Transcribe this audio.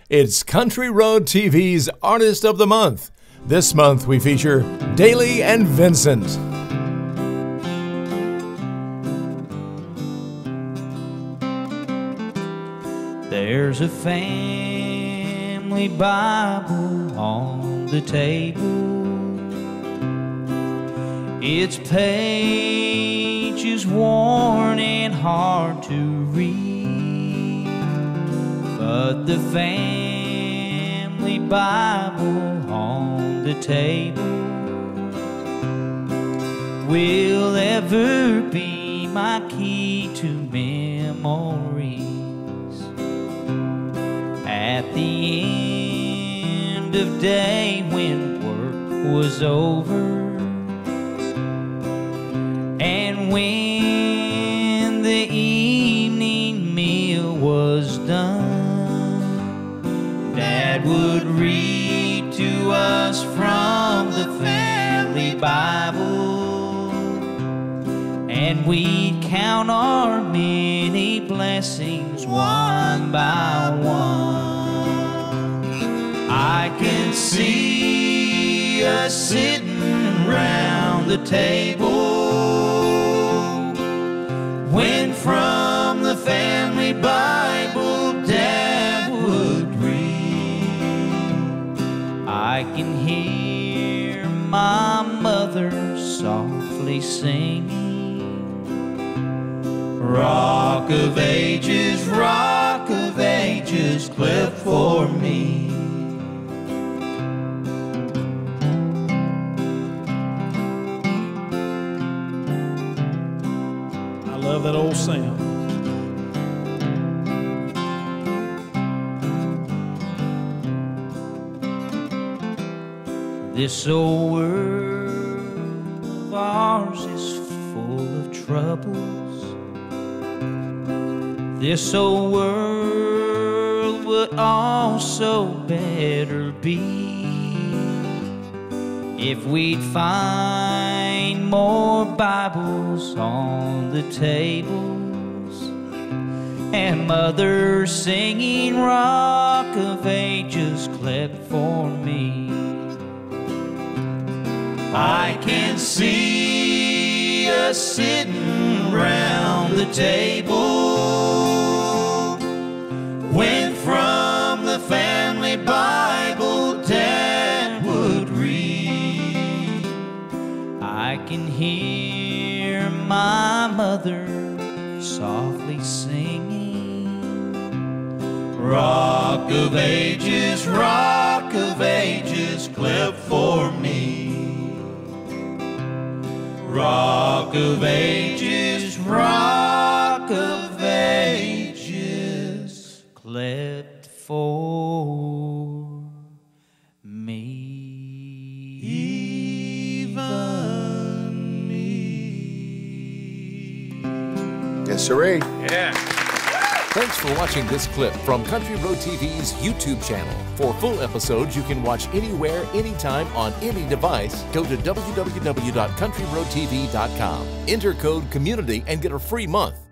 It's Country Road TV's Artist of the Month. This month we feature Dailey and Vincent. There's a family Bible on the table. Its pages worn and hard to read, but the family Bible on the table will ever be my key to memories. At the end of day when work was over, and when the evening meal was done, Dad would read to us from the family Bible, and we'd count our many blessings one by one. I can see us sitting round the table when from the family Bible Dad would read. I can hear my mother softly singing, Rock of ages, clip for me. I love that old sound. This old world of ours is full of troubles. This old world would also better be if we'd find more Bibles on the tables and mothers singing Rock of Ages clip for me. I can see us sitting round the table when from the family Bible Dad would read. I can hear my mother softly singing, Rock of ages, clip for me. Rock of ages, clipped for me. Even me. Yes, sirree. Yeah. Thanks for watching this clip from Country Road TV's YouTube channel. For full episodes you can watch anywhere, anytime, on any device. Go to www.countryroadtv.com. Enter code COMMUNITY and get a free month.